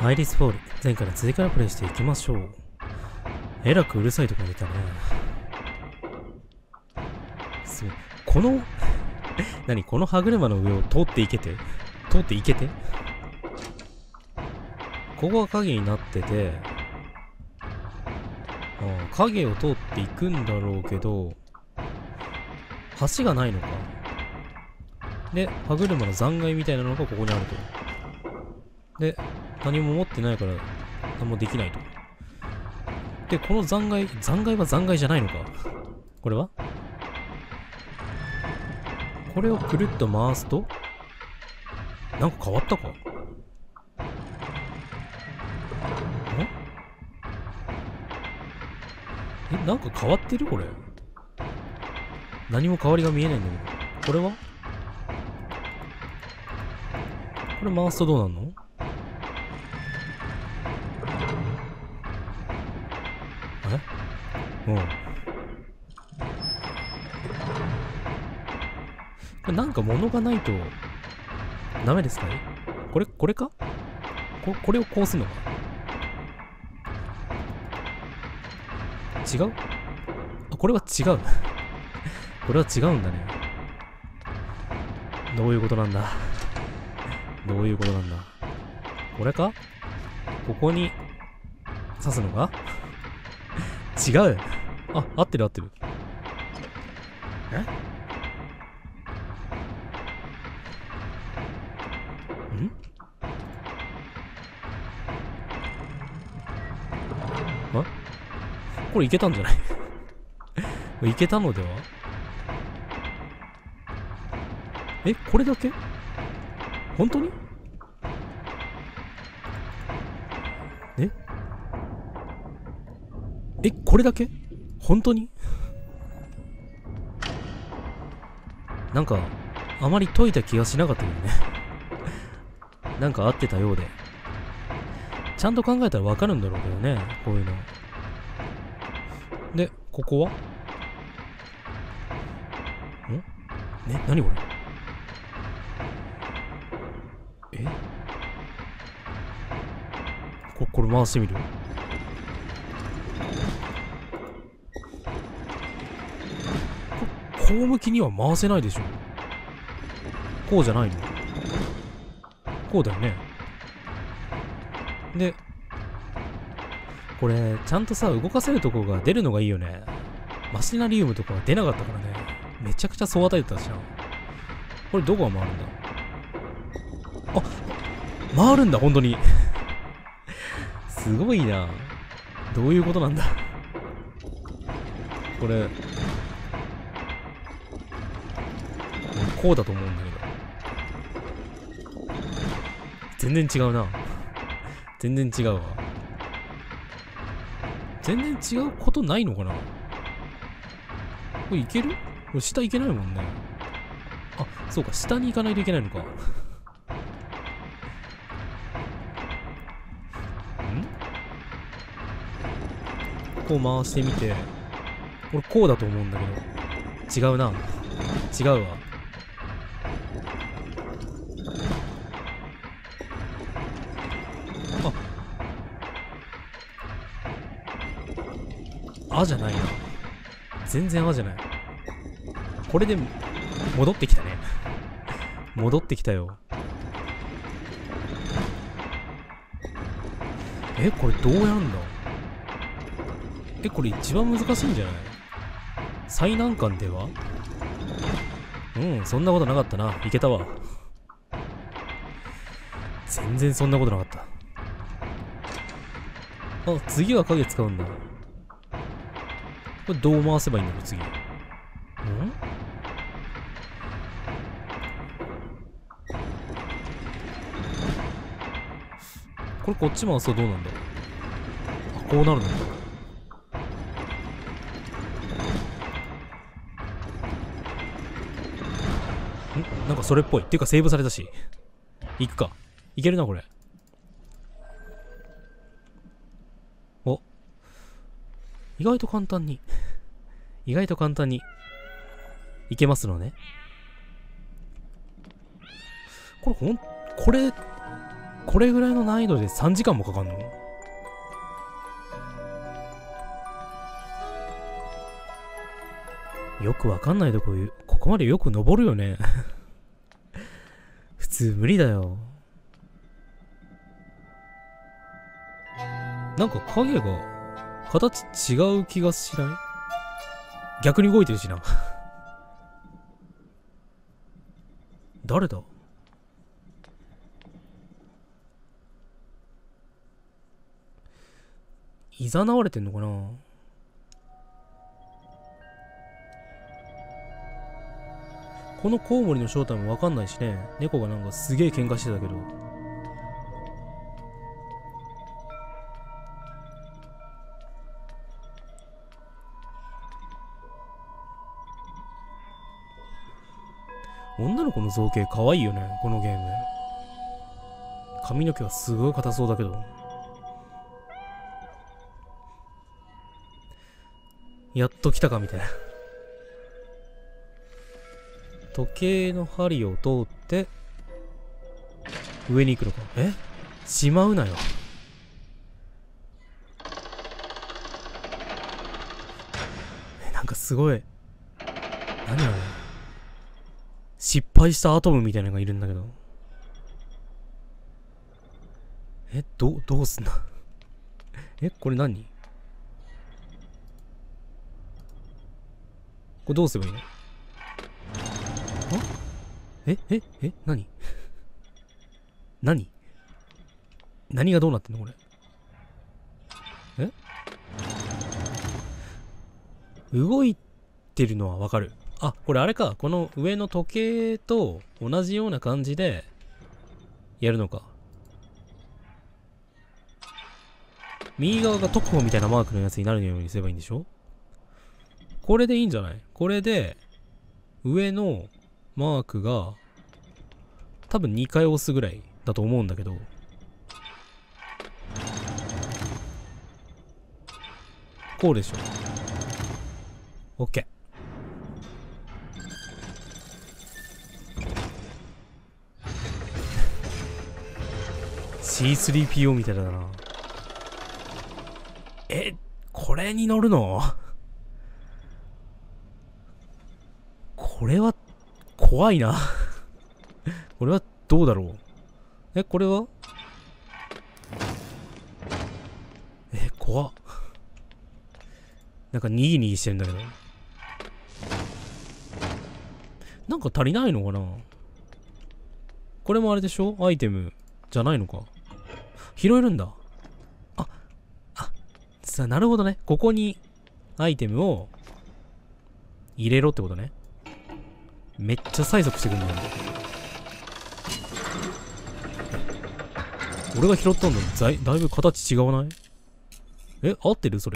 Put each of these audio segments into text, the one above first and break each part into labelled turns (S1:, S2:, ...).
S1: アイリスフォール、前回の続きからプレイしていきましょう。えらくうるさいとこにいたね。そう。この何この歯車の上を通っていけてここが影になってて、影を通っていくんだろうけど、橋がないのか。で、歯車の残骸みたいなのがここにあると。で、何も持ってないから何もできないと。で、この残骸は残骸じゃないのか。これはこれをくるっと回すとなんか変わったか。なんか変わってるこれ。何も変わりが見えないんだけど。これはこれ回すとどうなんの？うん。これなんか物がないとダメですかね。これかこれをこうすんのか。違う？これは違う。これは違うんだね。どういうことなんだ。これか？ここに刺すのか？違う。合ってる。これいけたんじゃない？いけたのでは？これだけ？本当に？これだけ？本当に？なんかあまり解いた気がしなかったけどね。なんか合ってたようで。ちゃんと考えたらわかるんだろうけどね、こういうの。で、ここは何これ？これ回してみる？こう向きには回せないでしょ。こうじゃないの？こうだよね。で、これちゃんとさ、動かせるとこが出るのがいいよね。マシナリウムとかは出なかったからね。めちゃくちゃ総当たりだったじゃん。これどこが回るんだ？回るんだ、本当に。すごいな。どういうことなんだ。これこうだと思うんだけど。全然違うな。全然違うわ。全然違うことないのかな。これいける？これ下いけないもんね。そうか、下に行かないといけないのか。こう回してみて、これこうだと思うんだけど、違うな。違うわ。じゃないな。全然じゃない。これで戻ってきたね。戻ってきたよ。これどうやんだ？これ一番難しいんじゃない？最難関では？そんなことなかったな。いけたわ。全然そんなことなかった。次は影使うんだ。これどう回せばいいんだろう、次。これこっち回すとどうなんだ？こうなるのか。なんかそれっぽい。っていうかセーブされたし。行くか。いけるな、これ。意外と簡単にいけますのね。これこれぐらいの難易度で3時間もかかんの？よくわかんないとこ、ここまでよく登るよね。普通無理だよ。なんか影が形違う気がしない？逆に動いてるしな。誰だ？いざなわれてんのかな？このコウモリの正体もわかんないしね。猫がなんかすげえ喧嘩してたけど。女の子の造形かわいいよね、このゲーム。髪の毛はすごい硬そうだけど。やっと来たかみたいな。時計の針を通って上に行くのか。しまうなよ。なんかすごい。何あれ。失敗したアトムみたいなのがいるんだけど。どうすんだ。これ何？これどうすればいいの？何何がどうなってんのこれ。動いてるのはわかる。あ、これあれか。この上の時計と同じような感じでやるのか。右側が特報みたいなマークのやつになるようにすればいいんでしょ？これでいいんじゃない？これで上のマークが多分2回押すぐらいだと思うんだけど、こうでしょ。 OK。 C3PO みたいだな。これに乗るの？これは怖いな。これはどうだろう。これは怖っ。なんかにぎにぎしてるんだけど。なんか足りないのかな？これもあれでしょ？アイテムじゃないのか。拾えるんだ。なるほどね。ここにアイテムを入れろってことね。めっちゃ催促してくるんだよ。俺が拾ったんだ。だいぶ形違わない？合ってるそれ。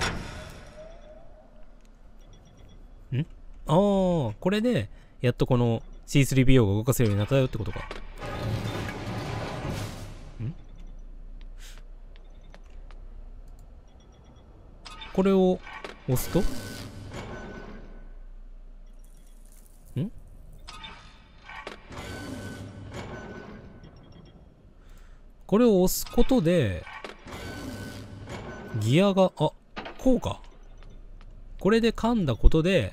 S1: これで、やっとこの C3PO が動かせるようになったよってことか。これを押すとこれを押すことで、ギアが、こうか。これで噛んだことで、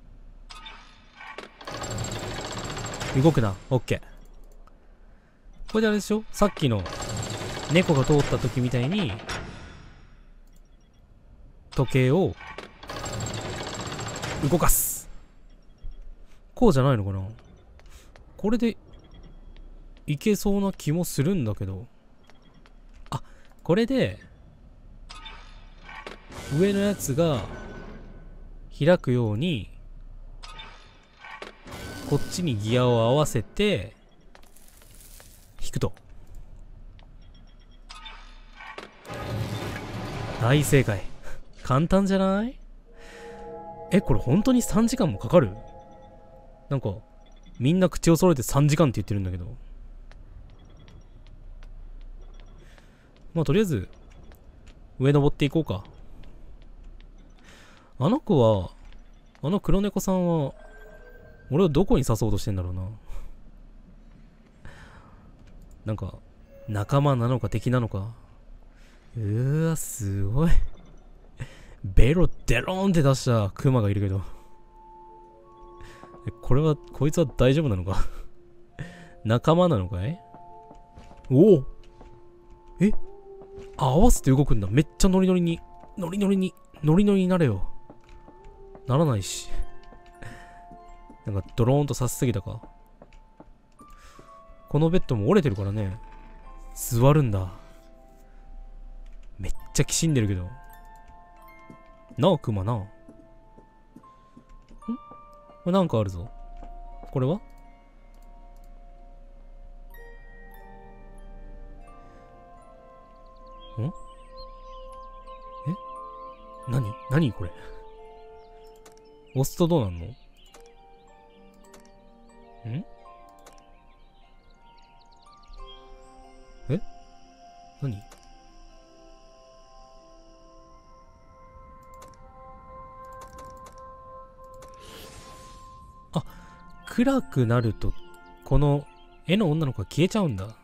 S1: 動くな。オッケー。これであれでしょ？さっきの猫が通った時みたいに、時計を動かす。こうじゃないのかな？これでいけそうな気もするんだけど。これで上のやつが開くようにこっちにギアを合わせて引くと。大正解。簡単じゃない？これ本当に3時間もかかる？なんかみんな口を揃えて3時間って言ってるんだけど。とりあえず上登っていこうか。あの子は、あの黒猫さんは俺をどこに誘おうとしてんだろうな。なんか仲間なのか敵なのか。すごい。ベロデローンって出したクマがいるけど。こいつは大丈夫なのか。仲間なのかい？おお！合わせて動くんだ。めっちゃノリノリになれよ。ならないし。なんかドローンとさせすぎたか。このベッドも折れてるからね。座るんだ。めっちゃきしんでるけど。なあ、クマな。これなんかあるぞ。これは？何これ。押すとどうなんの？何？あ、暗くなると、この絵の女の子が消えちゃうんだ。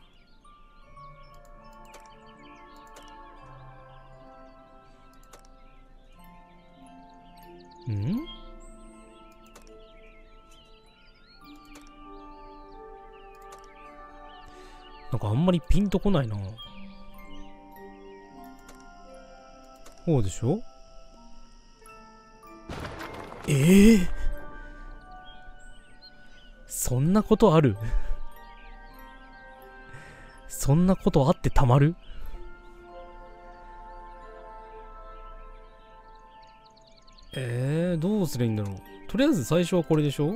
S1: なんかあんまりピンとこないな。そうでしょ？そんなことある？そんなことあってたまる？どうすりゃいいんだろう。とりあえず最初はこれでしょ？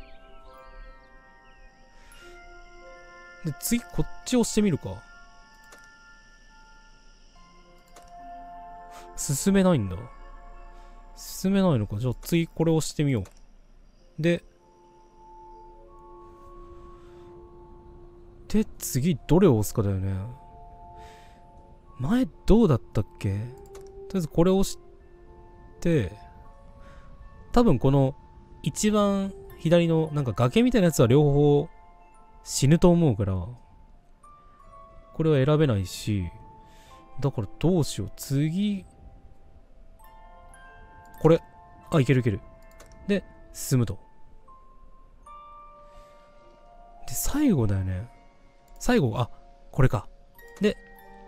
S1: で、次こっち押してみるか。進めないんだ。進めないのか。じゃあ次これ押してみよう。で、次どれを押すかだよね。前どうだったっけ？とりあえずこれ押して、多分この一番左のなんか崖みたいなやつは両方死ぬと思うから、これは選べないし、だからどうしよう。次、これ。いけるいける。で、進むと。で、最後だよね。最後、これか。で、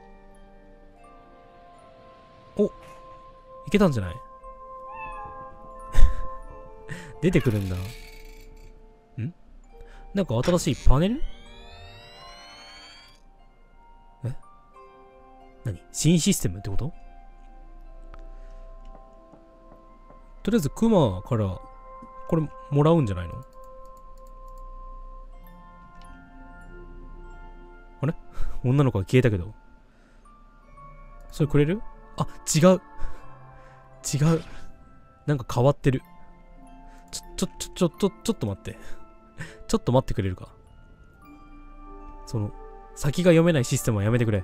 S1: いけたんじゃない？出てくるんだ。なんか新しいパネル？何？新システムってこと？とりあえずクマからこれもらうんじゃないの？あれ？女の子が消えたけど。それくれる？違う。なんか変わってる。ちょっと待って。ちょっと待ってくれるか。その、先が読めないシステムはやめてくれ。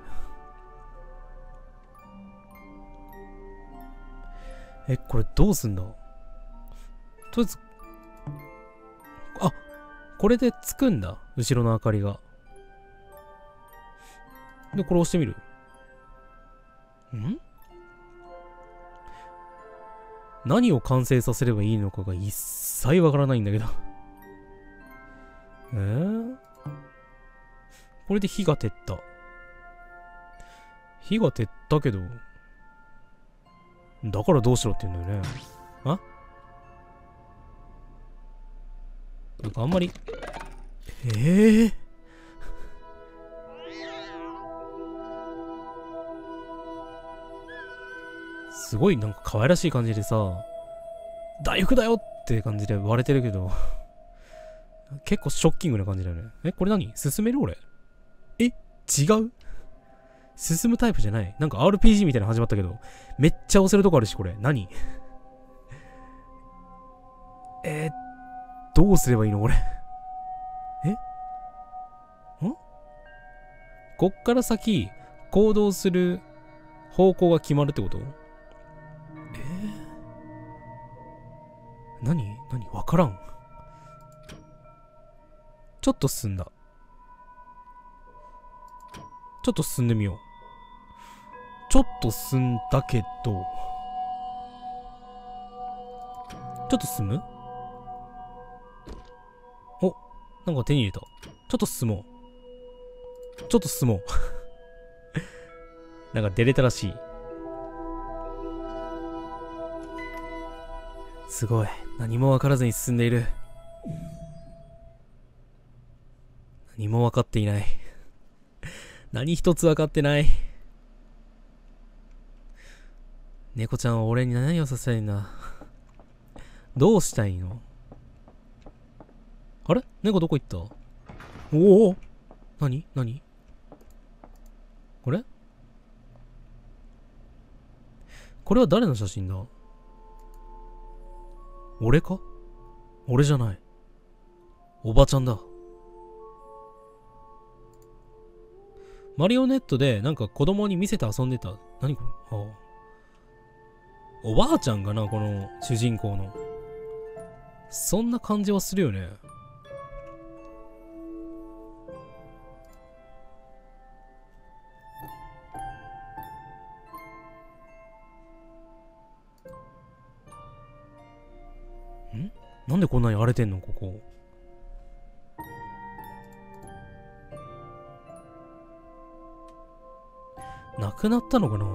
S1: これどうすんだ？とりあえず、これでつくんだ。後ろの明かりが。で、これ押してみる。何を完成させればいいのかが一切わからないんだけど。これで火が照った。火が照ったけど、だからどうしろって言うんだよね。なんかあんまり、すごいなんか可愛らしい感じでさ、大福だよって感じで割れてるけど、結構ショッキングな感じだよね。これ何？進める俺？違う？進むタイプじゃない。なんか RPG みたいなの始まったけど、めっちゃ押せるとこあるし、これ。何？どうすればいいの俺。こっから先、行動する方向が決まるってこと？何わからん。ちょっと進んだ。 ちょっと進んでみよう。ちょっと進んだけど、ちょっと進む？お、なんか手に入れた。ちょっと進もう。ちょっと進もう。なんか出れたらしい。すごい。何も分からずに進んでいる。何も分かっていない。何一つ分かってない。猫ちゃんは俺に何をさせたいんだ。どうしたいの？あれ？猫どこ行った？おお！何これ？これは誰の写真だ？俺か？俺じゃない。おばちゃんだ。マリオネットでなんか子供に見せて遊んでた。何これ？はあ、おばあちゃんかな、この主人公の。そんな感じはするよね。なんでこんなに荒れてんのここ。なくなったのかな？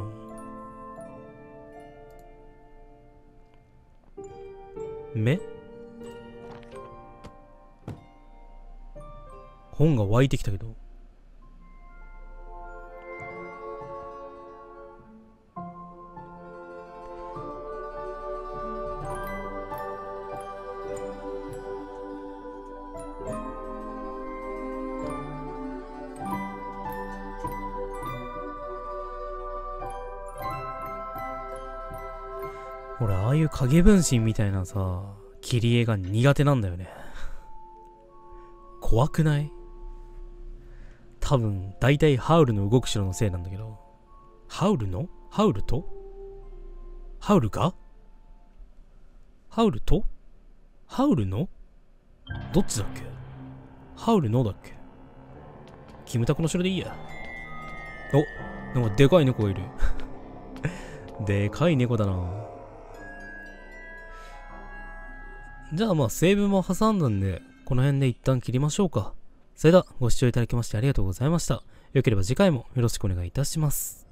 S1: 目？本が湧いてきたけど。俺、ああいう影分身みたいなさ、切り絵が苦手なんだよね。怖くない？多分、大体ハウルの動く城のせいなんだけど。ハウルの？ハウルと？ハウルが？ハウルと？ハウルの？どっちだっけ？ハウルのだっけ？キムタクの城でいいや。お、なんかでかい猫がいる。でかい猫だな。じゃあまあセーブも挟んだんで、この辺で一旦切りましょうか。それではご視聴いただきましてありがとうございました。よければ次回もよろしくお願いいたします。